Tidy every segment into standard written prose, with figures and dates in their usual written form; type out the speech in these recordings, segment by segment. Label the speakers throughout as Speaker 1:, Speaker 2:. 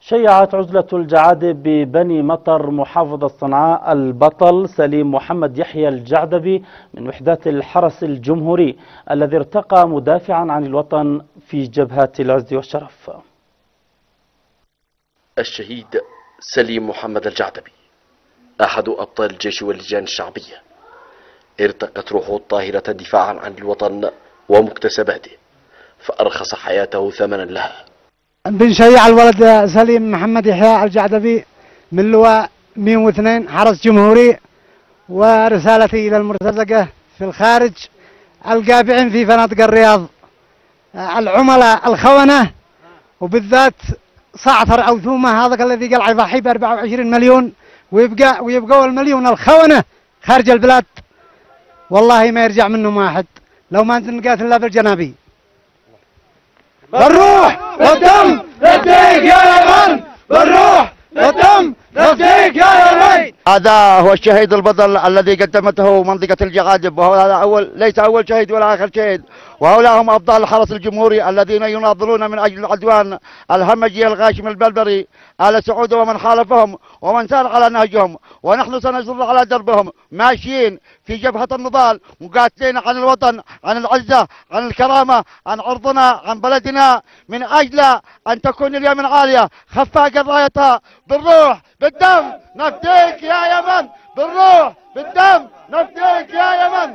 Speaker 1: شيعت عزلة الجعادة ببني مطر محافظة صنعاء البطل سليم محمد يحيى الجعدبي من وحدات الحرس الجمهوري الذي ارتقى مدافعا عن الوطن في جبهات العز والشرف.
Speaker 2: الشهيد سليم محمد الجعدبي أحد أبطال الجيش واللجان الشعبية، ارتقت روحه الطاهرة دفاعا عن الوطن ومكتسباته، فأرخص حياته ثمنا لها.
Speaker 3: بنشيع الولد سليم محمد يحيى الجعدبي من لواء 102 حرس جمهوري، ورسالتي إلى المرتزقة في الخارج القابعين في فنادق الرياض، العملاء الخونة، وبالذات صعتر أو ثومة هذاك الذي قال يضحي ب 24 مليون ويبقوا المليون الخونة خارج البلاد، والله ما يرجع منهم واحد لو ما نقاتل إلا بالجنابي. بالروح والدم نفديك يا يمن، بالروح والدم نفديك يا يمن.
Speaker 4: هذا هو الشهيد البطل الذي قدمته منطقة الجعادب، وهو ليس أول شهيد ولا آخر شهيد، وهؤلاء هم أبطال الحرس الجمهوري الذين يناضلون من أجل العدوان الهمجي الغاشم البلبري آل سعود ومن خالفهم ومن سار على نهجهم، ونحن سنصر على دربهم ماشيين في جبهة النضال مقاتلين عن الوطن، عن العزة، عن الكرامة، عن عرضنا، عن بلدنا، من أجل أن تكون اليمن عالية خفاق رايتها. بالروح بالدم نفديك يا يمن، بالروح بالدم نفديك يا يمن.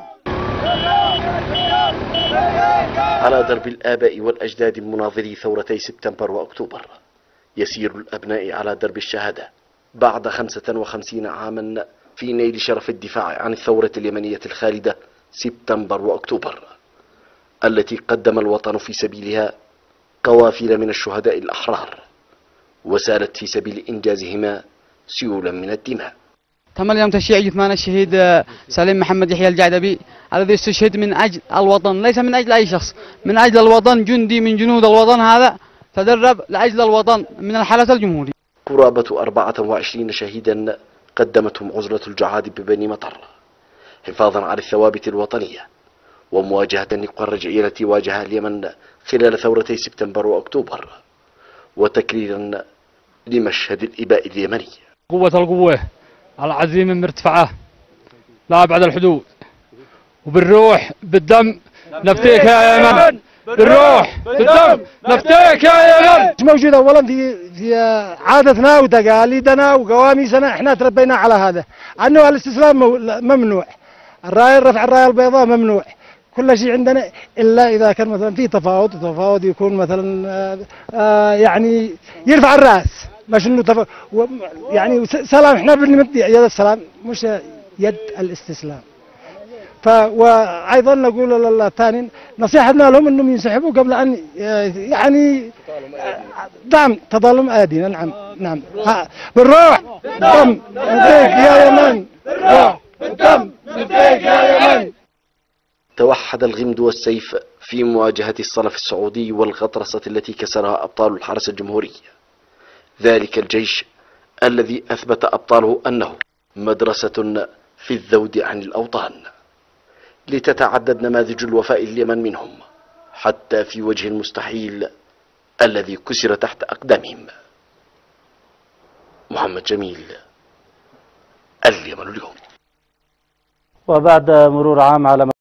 Speaker 2: على درب الآباء والأجداد مناظري ثورتي سبتمبر وأكتوبر يسير الأبناء على درب الشهادة بعد 55 عاما في نيل شرف الدفاع عن الثورة اليمنية الخالدة سبتمبر وأكتوبر، التي قدم الوطن في سبيلها قوافل من الشهداء الأحرار، وسالت في سبيل إنجازهما سيولا من الدماء.
Speaker 5: تم اليوم تشييع جثمان الشهيد سليم محمد يحيى الجعدبي الذي استشهد من أجل الوطن، ليس من أجل أي شخص، من أجل الوطن. جندي من جنود الوطن هذا تدرب لأجل الوطن من الحرس الجمهوري.
Speaker 2: قرابة 24 شهيدا قدمتهم عزلة الجعادب ببني مطر حفاظا على الثوابت الوطنية ومواجهة النقوى الرجعية التي واجهها اليمن خلال ثورتي سبتمبر وأكتوبر، وتكريرا لمشهد الإباء اليمني.
Speaker 6: قوة القوة العزيمة مرتفعة لا أبعد الحدود، وبالروح بالدم نفديك يا يمن، بالروح بالدم نفديك يا يمن.
Speaker 3: موجود اولا في عادتنا وتقاليدنا وقواميسنا، احنا تربينا على هذا، انه الاستسلام ممنوع، رفع الرايه البيضاء ممنوع، كل شيء عندنا الا اذا كان مثلا في تفاوض يكون مثلا يعني يرفع الراس، مش انه يعني سلام، احنا بنمد يد السلام مش يد الاستسلام. وايضا نقول للثانيين نصيحتنا لهم انهم ينسحبوا قبل ان يعني تظلم ايدينا. نعم بالروح بالدم نفديك يا يمن، بالروح بالدم نفديك يا يمن.
Speaker 2: توحد الغمد والسيف في مواجهة الصلف السعودي والغطرسة التي كسرها أبطال الحرس الجمهوري، ذلك الجيش الذي أثبت أبطاله أنه مدرسة في الذود عن الأوطان، لتتعدد نماذج الوفاء اليمن منهم حتى في وجه المستحيل الذي كسر تحت أقدامهم. محمد جميل، اليمن اليوم.
Speaker 1: وبعد مرور عام على